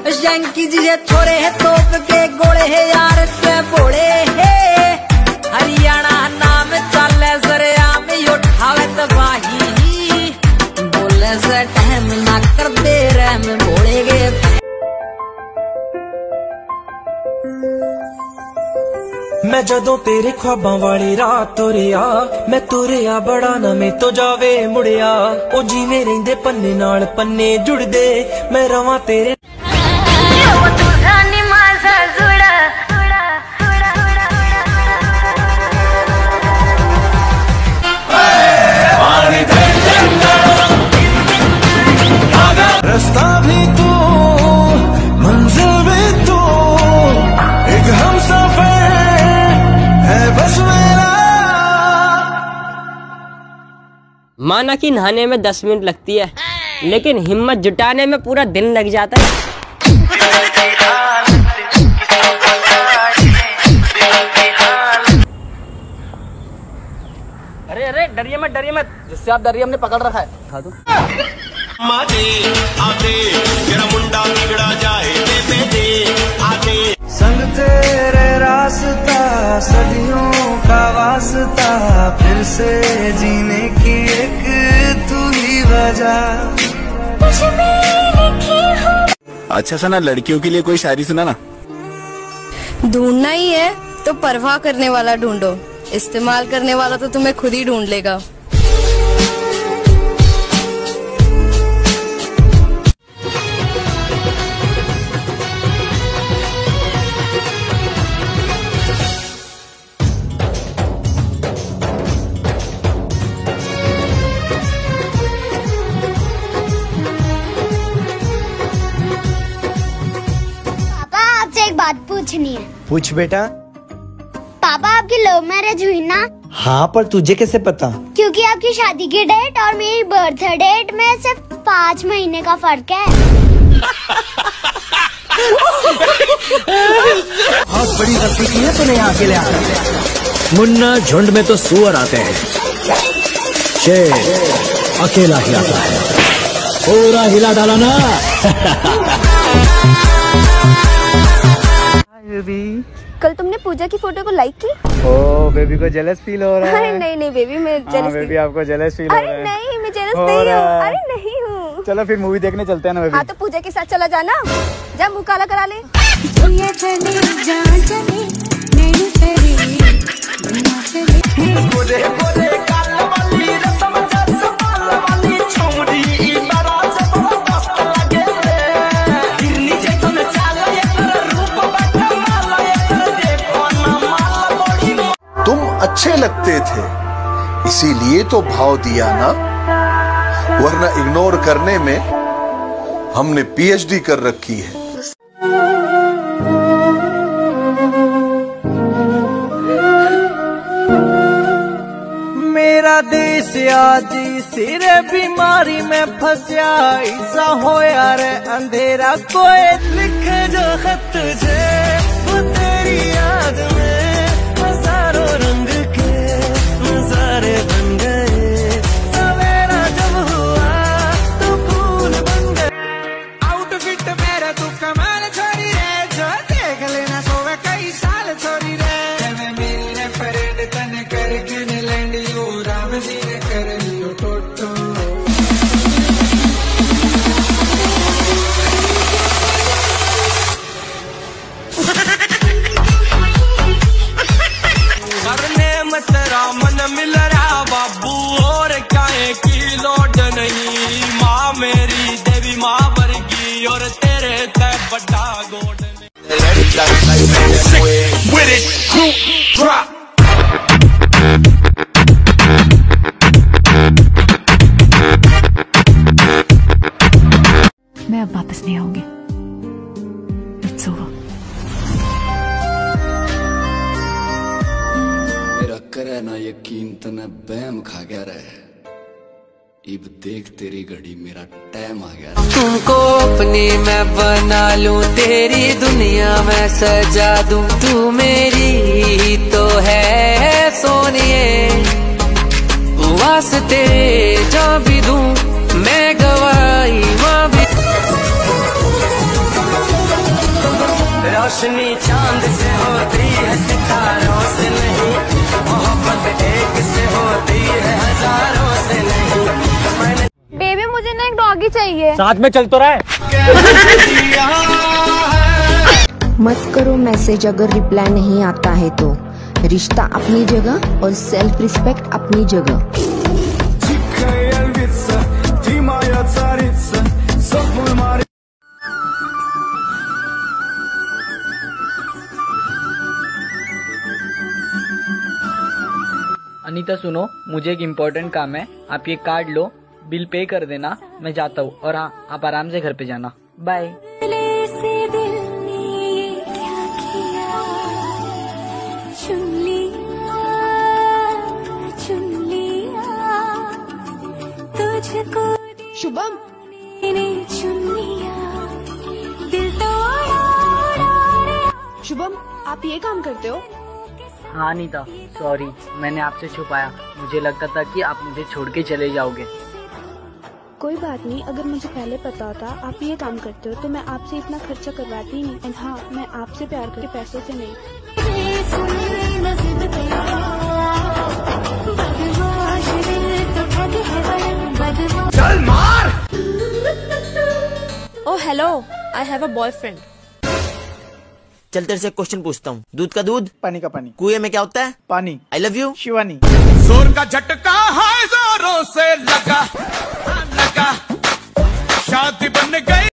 Junkie जी छोरे है तोप के गोले है यार से बोले है हरियाणा नाम चले सरिया में उठावे तबाही बोले से टाइम ना कर दे रहे में बोले गे। मैं जदों तेरे ख्वाबां वाली रात तुरिया मैं तुरिया बड़ा ना मैं तो जावे मुड़िया ओ जीवे रहिंदे पन्ने नाल पन्ने जुड़दे मैं रवां तेरे रास्ता भी तू मंजिल भी तू एक हमसफर है बस मेरा। माना कि नहाने में 10 मिनट लगती है लेकिन हिम्मत जुटाने में पूरा दिन लग जाता है। अरे अरे डरिए मत जिससे आप डरिए हमने पकड़ रखा है। खा दो मुंडा बिगड़ा जाए आते संग तेरे रास्ता सदियों का वास्ता फिर से जीने की एक तू ही वजह। अच्छा सना लड़कियों के लिए कोई शायरी सुना ना। ढूंढना ही है तो परवाह करने वाला ढूंढो, इस्तेमाल करने वाला तो तुम्हें खुद ही ढूंढ लेगा। बात पूछनी है। पूछ बेटा। पापा आपकी लव मैरिज हुई ना? हाँ पर तुझे कैसे पता? क्योंकि आपकी शादी की डेट और मेरी बर्थ डेट में सिर्फ 5 महीने का फर्क है। बहुत बड़ी गलती की है तूने यहाँ अकेले आकर। मुन्ना झुंड में तो सुअर आते हैं, शेर अकेला ही आता है। पूरा हिला डाला ना। कल तुमने पूजा की फोटो को लाइक की? ओ बेबी को जेलस फील हो रहा है? अरे नहीं बेबी मैं जेलस बेबी आपको जेलस फील हो रहा है? अरे नहीं मैं जेलस नहीं हूँ। अरे नहीं हूँ। चलो फिर मूवी देखने चलते हैं ना बेबी। हाँ तो पूजा के साथ चला जाना, जा मुँह काला करा ले। अच्छे लगते थे इसीलिए तो भाव दिया ना, वरना इग्नोर करने में हमने पीएचडी कर रखी है। मेरा देश आज सिरे बीमारी में फंसा ऐसा हो यार अंधेरा कोई लिखे जो खत तुझे वो तेरी याद में हजारों रंग के नजारे बन गए। सवेरा जब हुआ तो फूल बन गए। आउटफिट मेरा तू कमाल छोरी रे, जो देख लेना सोवे कई साल छोरी रे। मेरी ने परेड तने करके ने लैंड यू राम जी ने कर लियो टोटो। तेरा मन मिल रहा बाबू और काहे की लोड नहीं। माँ मेरी देवी माँ वर्गी और तेरे ते बड़ा गोड मैं अब वापस नहीं आऊंगी। It's over. करे ना यकीन तने बैम खा गया रहे। इब देख तेरी घड़ी मेरा टाइम आ गया। तुमको अपनी मैं बना लूं, तेरी दुनिया में सजा दूं। तू मेरी ही तो है सोनिए, वास्ते जा भी दूं मैं गवाही माँ भी। रोशनी चांद से होती है, सितारों से नहीं। मोहब्बत एक से होती है, हजारों से नहीं। बेबी मुझे ना एक डॉगी चाहिए। साथ में चल तो रहा है। मत करो मैसेज अगर रिप्लाई नहीं आता है तो। रिश्ता अपनी जगह और सेल्फ रिस्पेक्ट अपनी जगह। अनीता सुनो, मुझे एक इम्पोर्टेंट काम है। आप ये कार्ड लो, बिल पे कर देना, मैं जाता हूँ। और हाँ, आप आराम से घर पे जाना। बाय। शुभम, शुभम आप ये काम करते हो? हाँ अनीता, सॉरी, मैंने आपसे छुपाया। मुझे लगता था कि आप मुझे छोड़ के चले जाओगे। कोई बात नहीं, अगर मुझे पहले पता होता आप ये काम करते हो तो मैं आपसे इतना खर्चा करवाती नहीं। एंड हाँ, मैं आपसे प्यार करके पैसों से नहीं। चल मार। Oh hello, I have a boyfriend. चल तेरे से क्वेश्चन पूछता हूँ। दूध का दूध, पानी का पानी। कुएं में क्या होता है? पानी। I love you Shivani. जोर का झटका है, जोरों से लगा, शादी बन गई।